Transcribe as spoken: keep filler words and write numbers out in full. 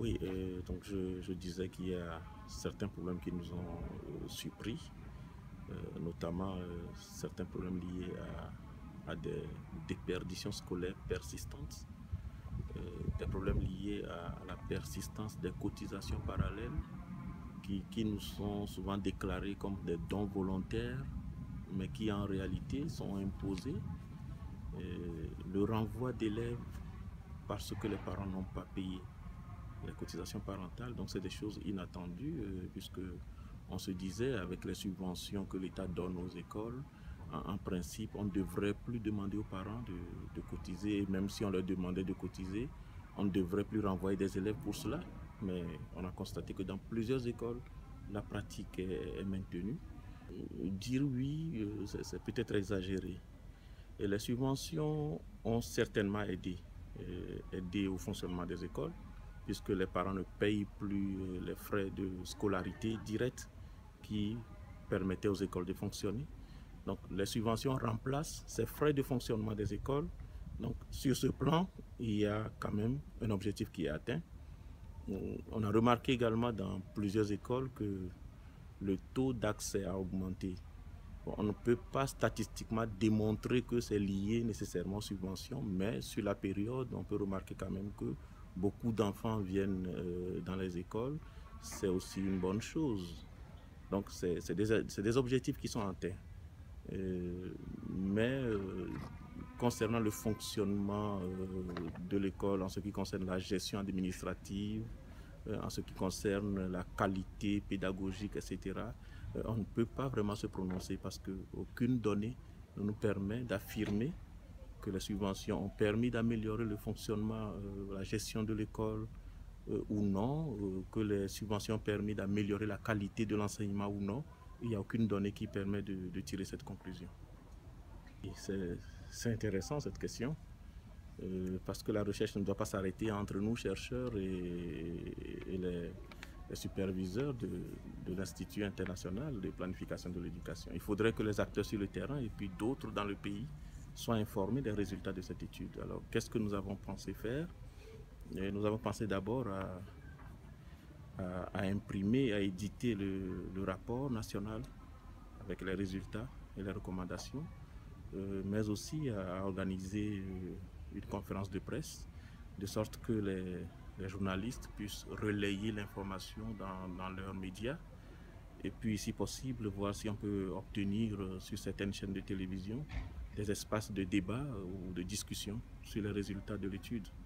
Oui, euh, donc je, je disais qu'il y a certains problèmes qui nous ont euh, surpris, euh, notamment euh, certains problèmes liés à, à des déperditions scolaires persistantes, euh, des problèmes liés à, à la persistance des cotisations parallèles qui, qui nous sont souvent déclarées comme des dons volontaires, mais qui en réalité sont imposés. Euh, le renvoi d'élèves parce que les parents n'ont pas payé les cotisations parentales. Donc c'est des choses inattendues euh, puisque on se disait avec les subventions que l'État donne aux écoles, en, en principe on ne devrait plus demander aux parents de, de cotiser, et même si on leur demandait de cotiser, on ne devrait plus renvoyer des élèves pour cela. Mais on a constaté que dans plusieurs écoles, la pratique est, est maintenue. Euh, dire oui, euh, c'est peut-être exagéré. Et les subventions ont certainement aidé, euh, aidé au fonctionnement des écoles, puisque les parents ne payent plus euh, les frais de scolarité directs qui permettaient aux écoles de fonctionner. Donc les subventions remplacent ces frais de fonctionnement des écoles. Donc sur ce plan, il y a quand même un objectif qui est atteint. On a remarqué également dans plusieurs écoles que le taux d'accès a augmenté. Bon, on ne peut pas statistiquement démontrer que c'est lié nécessairement aux subventions, mais sur la période, on peut remarquer quand même que beaucoup d'enfants viennent euh, dans les écoles. C'est aussi une bonne chose. Donc, c'est des, des objectifs qui sont atteints. Euh, mais euh, concernant le fonctionnement euh, de l'école, en ce qui concerne la gestion administrative, euh, en ce qui concerne la qualité pédagogique, et cetera, euh, on ne peut pas vraiment se prononcer parce qu'aucune donnée ne nous permet d'affirmer que les subventions ont permis d'améliorer le fonctionnement, euh, la gestion de l'école euh, ou non, euh, que les subventions ont permis d'améliorer la qualité de l'enseignement ou non. Il n'y a aucune donnée qui permet de, de tirer cette conclusion. C'est intéressant cette question, euh, parce que la recherche ne doit pas s'arrêter entre nous, chercheurs, et, et les, les superviseurs de, de l'Institut international de planification de l'éducation. Il faudrait que les acteurs sur le terrain et puis d'autres dans le pays soient informés des résultats de cette étude. Alors, qu'est-ce que nous avons pensé faire? Et nous avons pensé d'abord à, à, à imprimer, à éditer le, le rapport national avec les résultats et les recommandations, euh, mais aussi à organiser une conférence de presse, de sorte que les, les journalistes puissent relayer l'information dans, dans leurs médias, et puis si possible voir si on peut obtenir sur certaines chaînes de télévision des espaces de débat ou de discussion sur les résultats de l'étude.